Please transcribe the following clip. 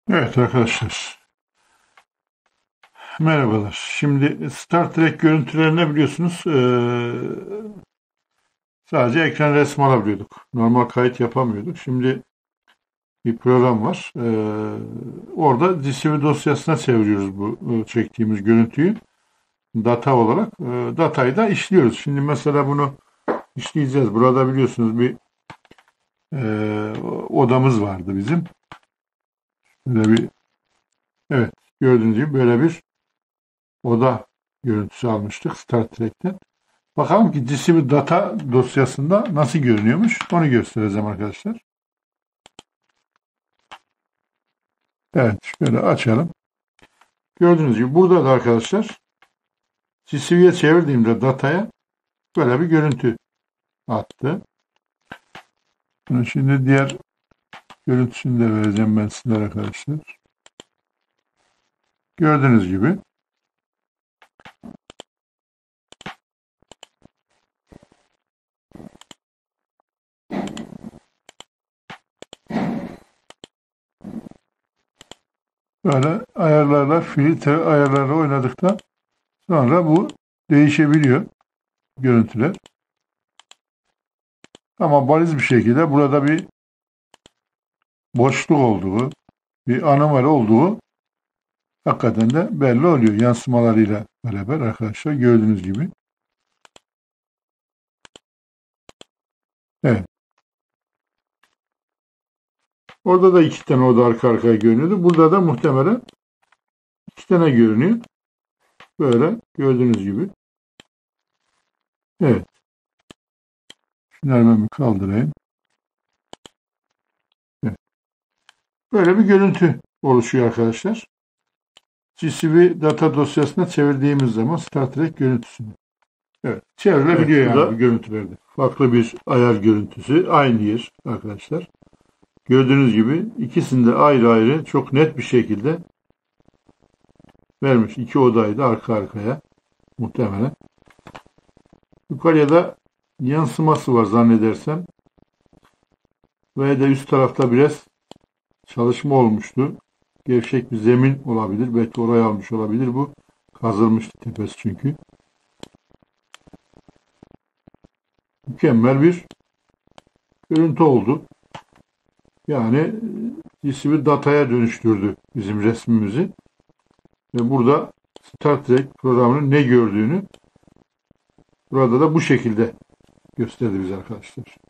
Evet arkadaşlar, merhabalar. Şimdi Star Trek görüntülerine biliyorsunuz sadece ekran resmi alabiliyorduk. Normal kayıt yapamıyorduk. Şimdi bir program var. Orada DCV dosyasına çeviriyoruz bu çektiğimiz görüntüyü. Data olarak. Datayı da işliyoruz. Şimdi mesela bunu işleyeceğiz. Burada biliyorsunuz bir odamız vardı bizim. Böyle bir, evet, gördüğünüz gibi böyle bir oda görüntüsü almıştık Star Trek'ten. Bakalım ki DCV data dosyasında nasıl görünüyormuş. Onu göstereceğim arkadaşlar. Evet, şöyle açalım. Gördüğünüz gibi burada da arkadaşlar DCV'ye çevirdiğimde dataya böyle bir görüntü attı. Şimdi diğer görüntüsünü de vereceğim ben sizlere arkadaşlar. Gördüğünüz gibi böyle ayarlarla, filtre ayarlarla oynadıktan sonra bu değişebiliyor görüntüler. Ama bariz bir şekilde burada bir boşluk olduğu, bir anomali olduğu hakikaten de belli oluyor yansımalarıyla beraber arkadaşlar gördüğünüz gibi. Evet. Orada da iki tane oda arka arkaya görünüyordu. Burada da muhtemelen iki tane görünüyor. Böyle gördüğünüz gibi. Evet. Şunları ben bir kaldırayım. Evet. Böyle bir görüntü oluşuyor arkadaşlar. GCV data dosyasına çevirdiğimiz zaman Star Trek görüntüsünü. Evet. Çevrilebiliyor yani bu görüntülerde. Farklı bir ayar görüntüsü. Aynı yer arkadaşlar. Gördüğünüz gibi ikisinde ayrı ayrı çok net bir şekilde vermiş. İki odayı da arka arkaya muhtemelen. Yukarıya da yansıması var zannedersem. Ve de üst tarafta biraz çalışma olmuştu. Gevşek bir zemin olabilir. Belki oraya almış olabilir bu. Kazılmıştı tepesi çünkü. Mükemmel bir görüntü oldu. Yani bir dataya dönüştürdü bizim resmimizi. Ve burada Star Trek programının ne gördüğünü burada da bu şekilde gösterdi bize arkadaşlar.